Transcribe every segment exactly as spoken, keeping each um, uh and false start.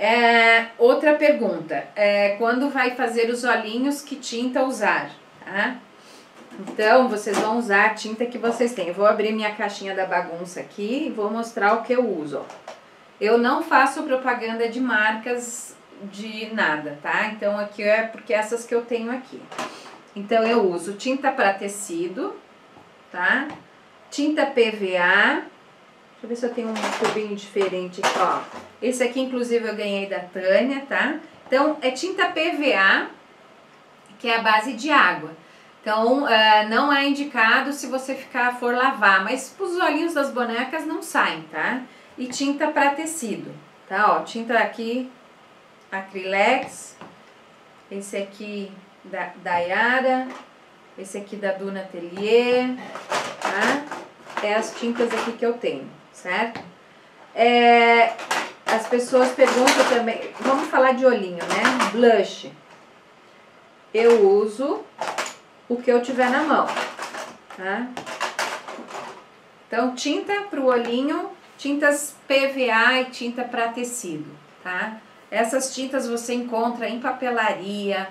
É, outra pergunta, é, quando vai fazer os olhinhos, que tinta usar, tá? Então, vocês vão usar a tinta que vocês têm. Eu vou abrir minha caixinha da bagunça aqui e vou mostrar o que eu uso, ó. Eu não faço propaganda de marcas de nada, tá? Então, aqui é porque essas que eu tenho aqui. Então, eu uso tinta para tecido, tá? Tinta P V A. Deixa eu ver se eu tenho um tubinho diferente aqui, ó. Esse aqui, inclusive, eu ganhei da Tânia, tá? Então, é tinta P V A, que é a base de água. Então, uh, não é indicado se você ficar, for lavar, mas os olhinhos das bonecas não saem, tá? E tinta para tecido, tá? Ó, tinta aqui, Acrylex, esse aqui da, da Yara, esse aqui da Duna Atelier, tá? É as tintas aqui que eu tenho, certo? É, as pessoas perguntam também, vamos falar de olhinho, né? Blush. Eu uso o que eu tiver na mão, tá? Então, tinta para o olhinho, tintas P V A e tinta para tecido, tá? Essas tintas você encontra em papelaria,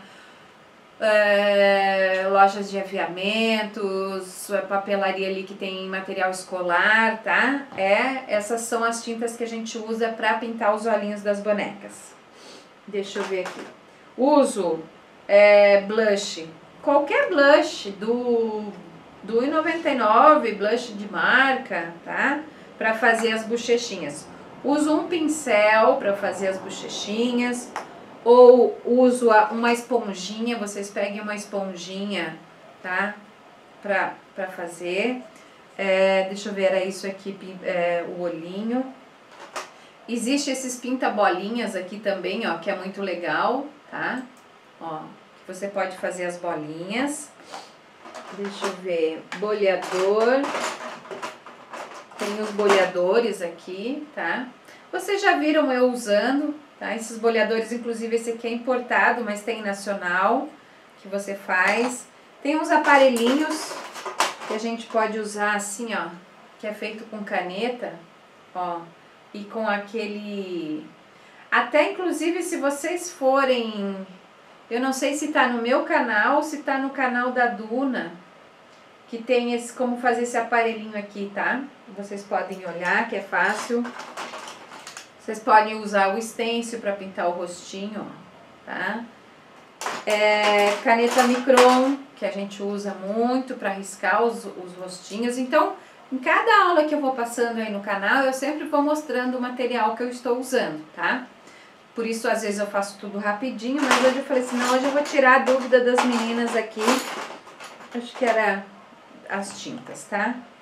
é, lojas de aviamentos, papelaria ali que tem material escolar, tá? É, essas são as tintas que a gente usa para pintar os olhinhos das bonecas. Deixa eu ver aqui. Uso é, blush. Qualquer blush do, do um e noventa e nove, blush de marca, tá? Para fazer as bochechinhas. Uso um pincel para fazer as bochechinhas, ou uso uma esponjinha, vocês peguem uma esponjinha, tá? Pra, pra fazer. É, deixa eu ver, era isso aqui, é, o olhinho. Existe esses pinta-bolinhas aqui também, ó, que é muito legal, tá? Ó. Você pode fazer as bolinhas. Deixa eu ver. Boleador. Tem os boleadores aqui, tá? Vocês já viram eu usando, tá? Esses boleadores, inclusive esse aqui é importado, mas tem nacional, que você faz. Tem uns aparelhinhos que a gente pode usar assim, ó, que é feito com caneta, ó, e com aquele... Até, inclusive, se vocês forem... Eu não sei se tá no meu canal ou se tá no canal da Duna, que tem esse, como fazer esse aparelhinho aqui, tá? Vocês podem olhar, que é fácil. Vocês podem usar o stencil para pintar o rostinho, ó, tá? É, caneta micron, que a gente usa muito para riscar os, os rostinhos. Então, em cada aula que eu vou passando aí no canal, eu sempre vou mostrando o material que eu estou usando, tá? Por isso, às vezes eu faço tudo rapidinho, mas hoje eu falei assim, não, hoje eu vou tirar a dúvida das meninas aqui. Acho que era as tintas, tá?